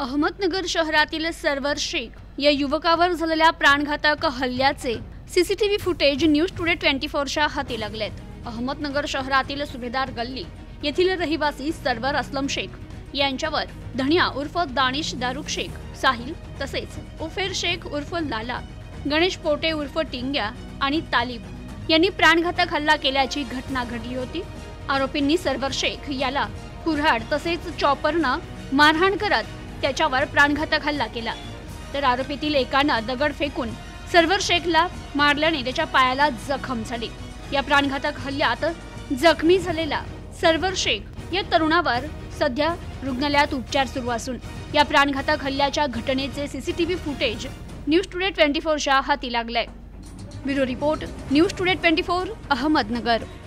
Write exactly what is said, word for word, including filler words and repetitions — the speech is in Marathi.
अहमदनगर शहरातील सरवर शेख या युवकावर झालेल्या प्राणघातक हल्ल्याचे CCTV footage news today twenty फोरच्या हाती लागलेत। अहमदनगर शहरातील सुभेदार गल्ली येथील रहिवासी सरवर असलम शेख यांच्यावर धनिया उर्फ दानिश दारुक शेख साहिल तसेच उफेर शेख उर्फ लाला, गणेश पोटे उर्फ टिंग्या आणि तालिब यांनी प्राणघातक हल्ला केल्याची घटना घडली होती। आरोपींनी सरवर शेख याला कुऱ्हाड तसेच चॉपरनं मारहाण करत त्याच्यावर प्राणघातक हल्ला केला, तर आरोपीतील एकानं दगड फेकून सरवर शेखला मारल्याने त्याच्या पायाला जखम झाली। या प्राणघातक हल्ल्यात जखमी झालेला सरवर शेख या तरुणावर सध्या रुग्णालयात उपचार सुरू असून या प्राणघातक हल्ल्याच्या घटनेचे CCTV footage news today twenty फोरच्या हाती लागले। Bureau report news today twenty four Ahmednagar.